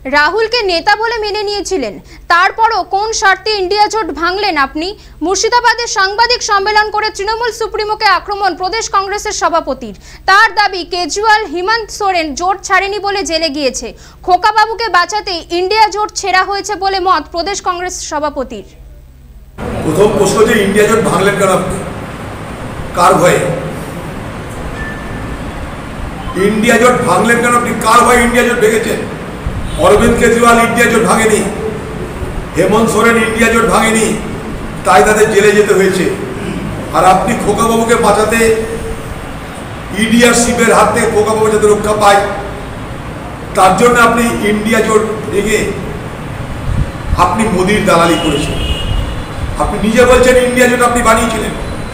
রাহুলকে নেতা বলে মেনে নিয়েছিলেন, তারপরও কোন স্বার্থে ইন্ডিয়া জোট ভাঙলেন আপনি? মুর্শিদাবাদে সাংবাদিক সম্মেলন করে তৃণমূল সুপ্রিমোকে আক্রমণ প্রদেশ কংগ্রেসের সভাপতির। তার দাবি কেজরিওয়াল হিমন্ত সোরেন জোট ছাড়েনি বলে জেলে গিয়েছে। খোকাবাবুকে বাঁচাতে ইন্ডিয়া জোট ছেড়া হয়েছে বলে মত প্রদেশ কংগ্রেস সভাপতির। প্রথম প্রশ্ন যে ইন্ডিয়া জোট ভাঙলেন কেন আপনি? কার ভয়ে ইন্ডিয়া জোট ভাঙলেন কেন আপনি? কার ভয়ে ইন্ডিয়া জোট ভেঙেছেন? অরবিন্দ কেজরিওয়াল ইন্ডিয়া জোট ভাঙেনি, হেমন্ত সোরেন ইন্ডিয়া জোট ভাঙেনি, তাই তাদের জেলে যেতে হয়েছে। আর আপনি খোকাবাবুকে বাঁচাতে ইডিআরসিপের হাত থেকে খোকাবাবু যাতে রক্ষা পায় তার জন্য আপনি ইন্ডিয়া জোট ভেঙে আপনি মোদির দালালি করেছেন। আপনি নিজে বলছেন ইন্ডিয়া জোট আপনি বানিয়েছিলেন।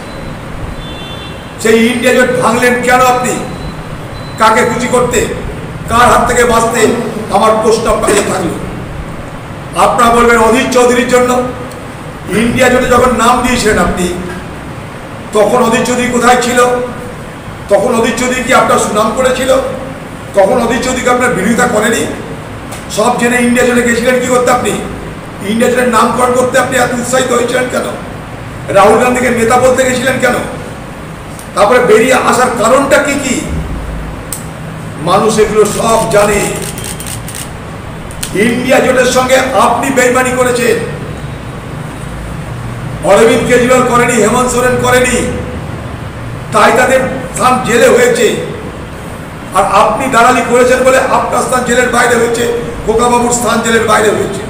সেই ইন্ডিয়া জোট ভাঙলেন কেন আপনি? কাকে খুশি করতে, কার হাত থেকে বাঁচতে? আমার প্রশ্ন আপনাকে থাকলো। আপনারা বলবেন অধীর চৌধুরীর জন্য। ইন্ডিয়া জোটে যখন নাম দিয়েছিলেন আপনি, তখন অধীর চৌধুরী কোথায় ছিল? তখন অধীর চৌধুরী কি আপনার সুনাম করেছিল? তখন অধীর চৌধুরীকে আপনার বিরোধিতা করেনি? সব জেনে ইন্ডিয়া জোটে গেছিলেন কি করতে আপনি? ইন্ডিয়া জোটের নামকরণ করতে আপনি এত উৎসাহিত হয়েছিলেন কেন? রাহুল গান্ধীকে নেতা বলতে গেছিলেন কেন? তারপরে বেরিয়ে আসার কারণটা কি কি? মানুষ এগুলো সব জানে। ইন্ডিয়া জোটের সঙ্গে আপনি বেইমানি করেছেন। অরবিন্দ কেজরিওয়াল করেনি, হেমন্ত সোরেন করেনি, তাই তাদের স্থান জেলে হয়েছে। আর আপনি দালালি করেছেন বলে আপনার স্থান জেলের বাইরে হয়েছে, খোকাবাবুর স্থান জেলের বাইরে হয়েছে।